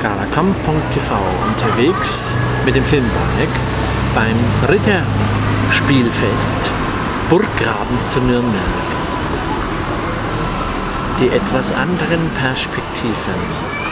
galacom.tv unterwegs mit dem Filmbonek beim Ritterspielfest Burggraben zu Nürnberg. Die etwas anderen Perspektiven.